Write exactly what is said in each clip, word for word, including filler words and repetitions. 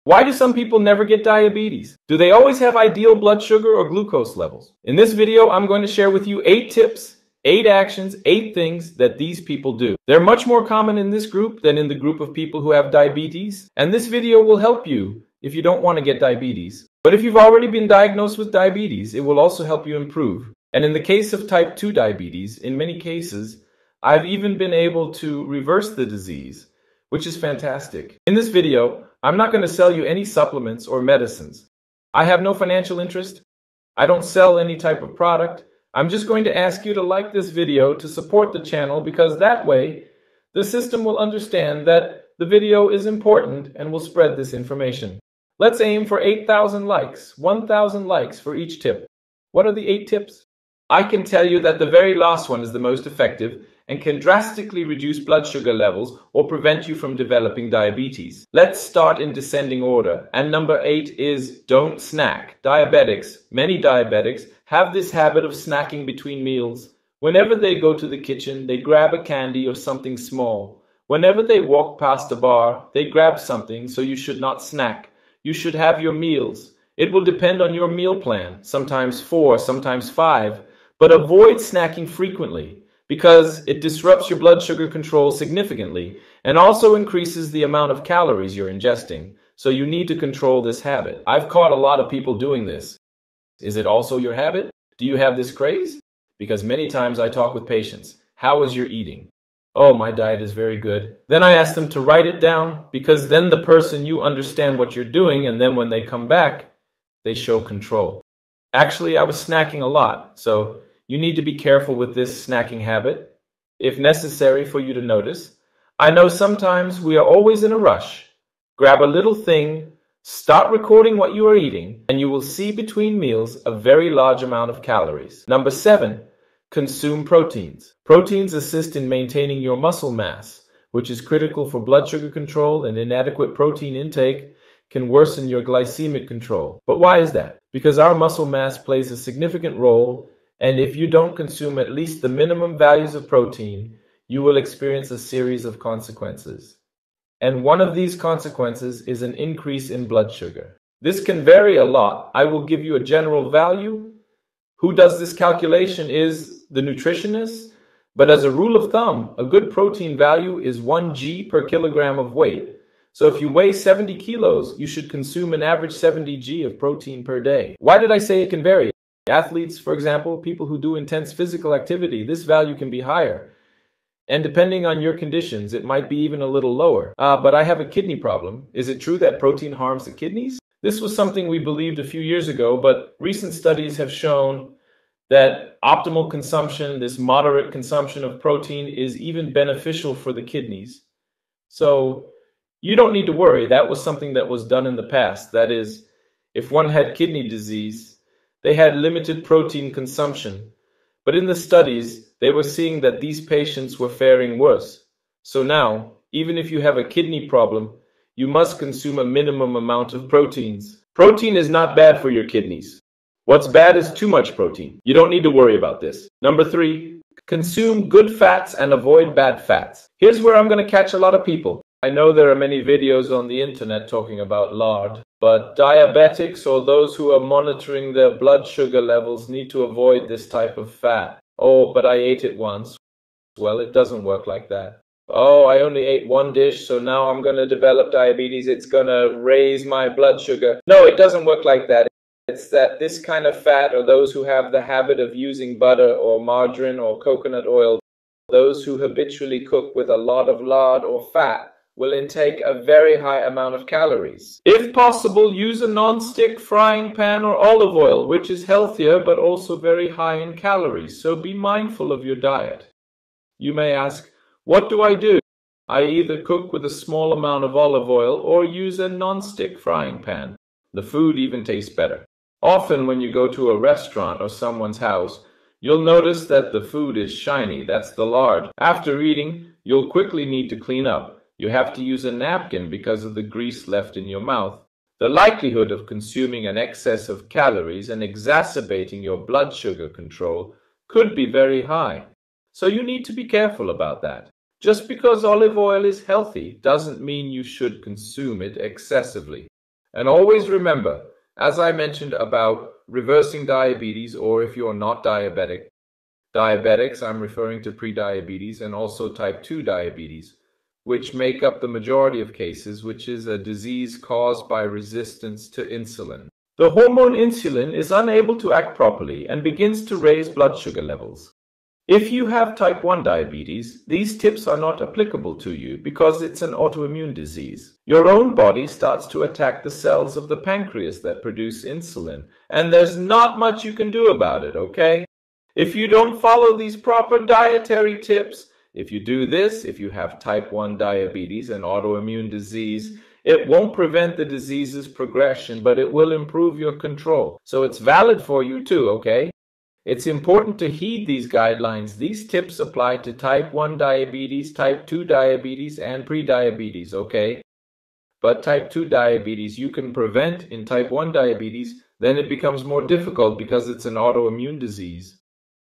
Why do some people never get diabetes? Do they always have ideal blood sugar or glucose levels? In this video, I'm going to share with you eight tips, eight actions, eight things that these people do. They're much more common in this group than in the group of people who have diabetes, and this video will help you if you don't want to get diabetes. But if you've already been diagnosed with diabetes, it will also help you improve. And in the case of type two diabetes, in many cases, I've even been able to reverse the disease, which is fantastic. In this video, I'm not going to sell you any supplements or medicines. I have no financial interest. I don't sell any type of product. I'm just going to ask you to like this video to support the channel, because that way the system will understand that the video is important and will spread this information. Let's aim for eight thousand likes, one thousand likes for each tip. What are the eight tips? I can tell you that the very last one is the most effective and can drastically reduce blood sugar levels or prevent you from developing diabetes. Let's start in descending order. And number eight is don't snack. Diabetics, many diabetics, have this habit of snacking between meals. Whenever they go to the kitchen, they grab a candy or something small. Whenever they walk past a bar, they grab something, so you should not snack. You should have your meals. It will depend on your meal plan, sometimes four, sometimes five, but avoid snacking frequently, because it disrupts your blood sugar control significantly and also increases the amount of calories you're ingesting. So you need to control this habit. I've caught a lot of people doing this. Is it also your habit? Do you have this craze? Because many times I talk with patients. How is your eating? Oh, my diet is very good. Then I ask them to write it down, because then the person, you understand what you're doing, and then when they come back, they show control. Actually, I was snacking a lot, so you need to be careful with this snacking habit, if necessary for you to notice. I know sometimes we are always in a rush. Grab a little thing, start recording what you are eating, and you will see between meals a very large amount of calories. Number seven, consume proteins. Proteins assist in maintaining your muscle mass, which is critical for blood sugar control, and inadequate protein intake can worsen your glycemic control. But why is that? Because our muscle mass plays a significant role, and if you don't consume at least the minimum values of protein, you will experience a series of consequences. And one of these consequences is an increase in blood sugar. This can vary a lot. I will give you a general value. Who does this calculation is the nutritionist, but as a rule of thumb, a good protein value is one G per kilogram of weight. So if you weigh seventy kilos, you should consume an average seventy G of protein per day. Why did I say it can vary? Athletes, for example, people who do intense physical activity, this value can be higher. And depending on your conditions, it might be even a little lower. Uh, but I have a kidney problem. Is it true that protein harms the kidneys? This was something we believed a few years ago, but recent studies have shown that optimal consumption, this moderate consumption of protein, is even beneficial for the kidneys. So you don't need to worry. That was something that was done in the past. That is, if one had kidney disease, they had limited protein consumption. But in the studies, they were seeing that these patients were faring worse. So now, even if you have a kidney problem, you must consume a minimum amount of proteins. Protein is not bad for your kidneys. What's bad is too much protein. You don't need to worry about this. Number three, consume good fats and avoid bad fats. Here's where I'm going to catch a lot of people. I know there are many videos on the internet talking about lard, but diabetics or those who are monitoring their blood sugar levels need to avoid this type of fat. Oh, but I ate it once. Well, it doesn't work like that. Oh, I only ate one dish, so now I'm going to develop diabetes. It's going to raise my blood sugar. No, it doesn't work like that. It's that this kind of fat, or those who have the habit of using butter or margarine or coconut oil, those who habitually cook with a lot of lard or fat, will intake a very high amount of calories. If possible, use a non-stick frying pan or olive oil, which is healthier but also very high in calories, so be mindful of your diet. You may ask, what do I do? I either cook with a small amount of olive oil or use a non-stick frying pan. The food even tastes better. Often when you go to a restaurant or someone's house, you'll notice that the food is shiny. That's the lard. After eating, you'll quickly need to clean up. You have to use a napkin because of the grease left in your mouth. The likelihood of consuming an excess of calories and exacerbating your blood sugar control could be very high. So you need to be careful about that. Just because olive oil is healthy doesn't mean you should consume it excessively. And always remember, as I mentioned about reversing diabetes, or if you're not diabetic, diabetics, I'm referring to prediabetes, and also type two diabetes, which make up the majority of cases, which is a disease caused by resistance to insulin. The hormone insulin is unable to act properly and begins to raise blood sugar levels. If you have type one diabetes, these tips are not applicable to you because it's an autoimmune disease. Your own body starts to attack the cells of the pancreas that produce insulin, and there's not much you can do about it, okay? If you don't follow these proper dietary tips, if you do this, if you have type one diabetes, an autoimmune disease, it won't prevent the disease's progression, but it will improve your control. So it's valid for you too, okay? It's important to heed these guidelines. These tips apply to type one diabetes, type two diabetes, and prediabetes, okay? But type two diabetes you can prevent. In type one diabetes, then it becomes more difficult because it's an autoimmune disease.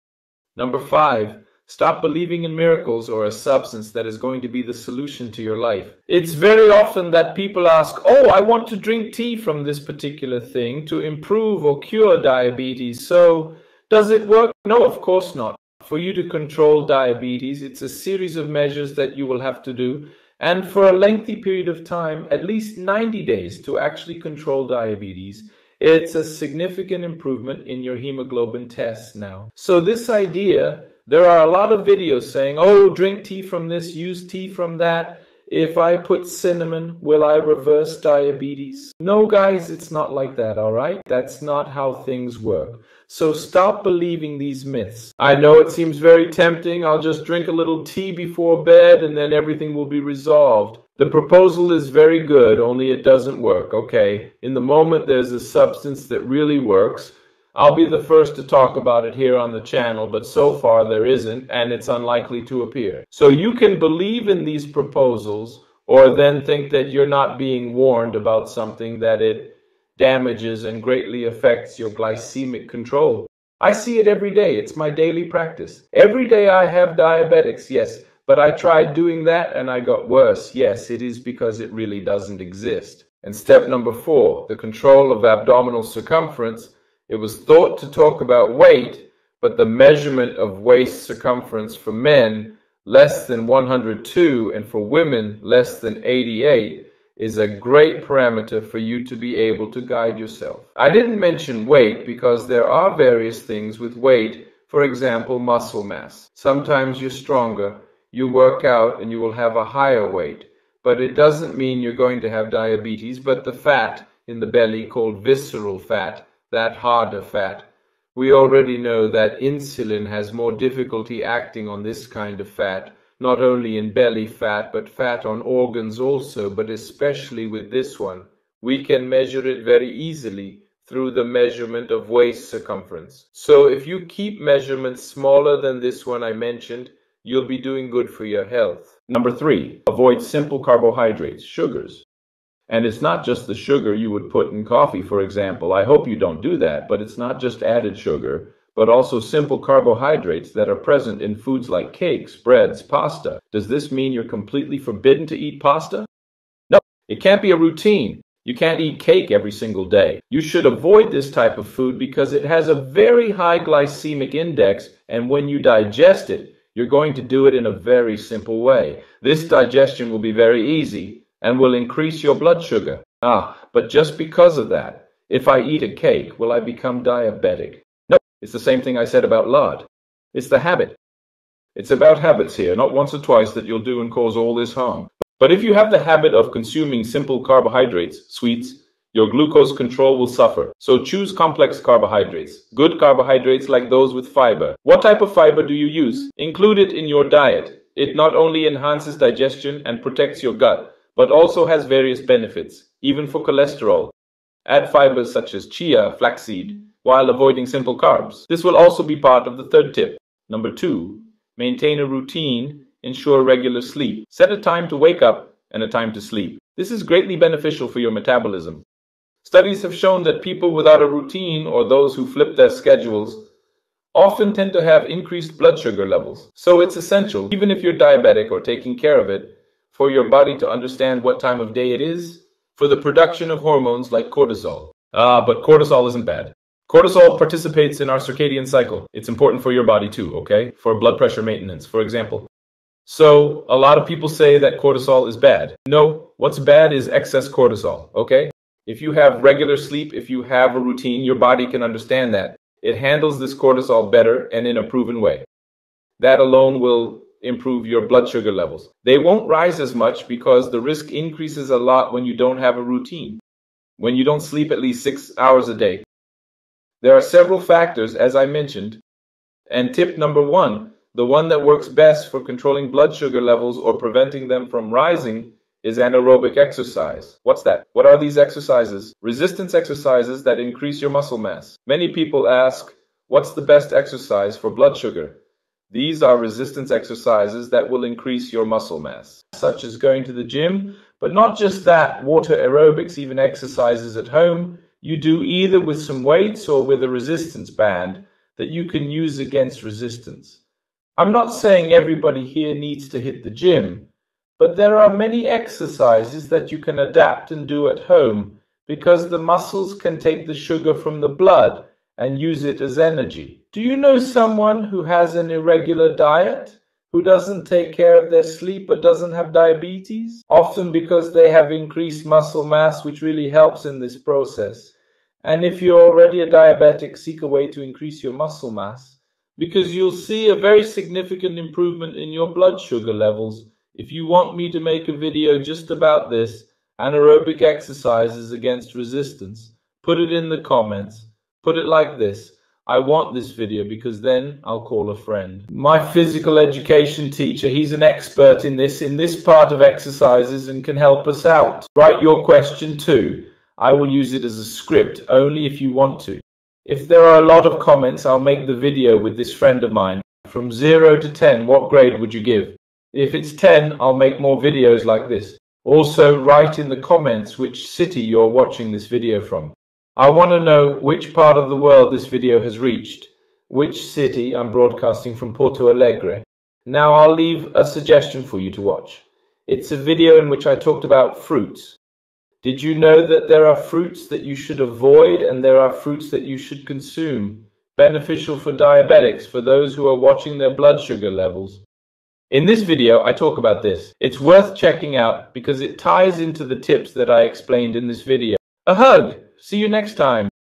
Number five, stop believing in miracles or a substance that is going to be the solution to your life. It's very often that people ask, oh, I want to drink tea from this particular thing to improve or cure diabetes, so does it work? No, of course not. For you to control diabetes, it's a series of measures that you will have to do, and for a lengthy period of time, at least ninety days, to actually control diabetes. It's a significant improvement in your hemoglobin tests now. So this idea, there are a lot of videos saying, oh, drink tea from this, use tea from that. If I put cinnamon, will I reverse diabetes? No, guys, it's not like that, all right? That's not how things work. So stop believing these myths. I know it seems very tempting. I'll just drink a little tea before bed and then everything will be resolved. The proposal is very good, only it doesn't work, okay? In the moment there's a substance that really works. I'll be the first to talk about it here on the channel, but so far there isn't, and it's unlikely to appear. So you can believe in these proposals, or then think that you're not being warned about something, that it damages and greatly affects your glycemic control. I see it every day. It's my daily practice. Every day I have diabetics, yes, but I tried doing that and I got worse. Yes, it is because it really doesn't exist. And step number four, the control of abdominal circumference. It was thought to talk about weight, but the measurement of waist circumference for men less than one hundred two and for women less than eighty-eight is a great parameter for you to be able to guide yourself. I didn't mention weight because there are various things with weight, for example, muscle mass. Sometimes you're stronger, you work out and you will have a higher weight, but it doesn't mean you're going to have diabetes, but the fat in the belly called visceral fat, that harder fat. We already know that insulin has more difficulty acting on this kind of fat, not only in belly fat, but fat on organs also, but especially with this one. We can measure it very easily through the measurement of waist circumference. So if you keep measurements smaller than this one I mentioned, you'll be doing good for your health. Number three, avoid simple carbohydrates, sugars. And it's not just the sugar you would put in coffee, for example. I hope you don't do that, but it's not just added sugar, but also simple carbohydrates that are present in foods like cakes, breads, pasta. Does this mean you're completely forbidden to eat pasta? No, it can't be a routine. You can't eat cake every single day. You should avoid this type of food because it has a very high glycemic index, and when you digest it, you're going to do it in a very simple way. This digestion will be very easy and will increase your blood sugar. Ah, but just because of that, if I eat a cake, will I become diabetic? No, it's the same thing I said about lard. It's the habit. It's about habits here, not once or twice that you'll do and cause all this harm. But if you have the habit of consuming simple carbohydrates, sweets, your glucose control will suffer. So choose complex carbohydrates, good carbohydrates like those with fiber. What type of fiber do you use? Include it in your diet. It not only enhances digestion and protects your gut, but also has various benefits, even for cholesterol. Add fibers such as chia, flaxseed, while avoiding simple carbs. This will also be part of the third tip. Number two, maintain a routine, ensure regular sleep. Set a time to wake up and a time to sleep. This is greatly beneficial for your metabolism. Studies have shown that people without a routine, or those who flip their schedules, often tend to have increased blood sugar levels. So it's essential, even if you're diabetic or taking care of it, for your body to understand what time of day it is for the production of hormones like cortisol. Ah, but cortisol isn't bad. Cortisol participates in our circadian cycle. It's important for your body too, okay? For blood pressure maintenance, for example. So, a lot of people say that cortisol is bad. No, what's bad is excess cortisol, okay? If you have regular sleep, if you have a routine, your body can understand that. It handles this cortisol better and in a proven way. That alone will improve your blood sugar levels. They won't rise as much because the risk increases a lot when you don't have a routine, when you don't sleep at least six hours a day. There are several factors, as I mentioned, and tip number one, the one that works best for controlling blood sugar levels or preventing them from rising, is anaerobic exercise. What's that? What are these exercises? Resistance exercises that increase your muscle mass. Many people ask, what's the best exercise for blood sugar? These are resistance exercises that will increase your muscle mass, such as going to the gym, but not just that, water aerobics, even exercises at home, you do either with some weights or with a resistance band that you can use against resistance. I'm not saying everybody here needs to hit the gym, but there are many exercises that you can adapt and do at home because the muscles can take the sugar from the blood and use it as energy. Do you know someone who has an irregular diet, who doesn't take care of their sleep but doesn't have diabetes? Often because they have increased muscle mass, which really helps in this process. And if you're already a diabetic, seek a way to increase your muscle mass, because you'll see a very significant improvement in your blood sugar levels. If you want me to make a video just about this, anaerobic exercises against resistance, put it in the comments. Put it like this: I want this video because then I'll call a friend. My physical education teacher, he's an expert in this, in this part of exercises and can help us out. Write your question too. I will use it as a script, only if you want to. If there are a lot of comments, I'll make the video with this friend of mine. From zero to ten, what grade would you give? If it's ten, I'll make more videos like this. Also, write in the comments which city you're watching this video from. I want to know which part of the world this video has reached. Which city? I'm broadcasting from Porto Alegre. Now I'll leave a suggestion for you to watch. It's a video in which I talked about fruits. Did you know that there are fruits that you should avoid and there are fruits that you should consume? Beneficial for diabetics, for those who are watching their blood sugar levels. In this video, I talk about this. It's worth checking out because it ties into the tips that I explained in this video. A hug! See you next time.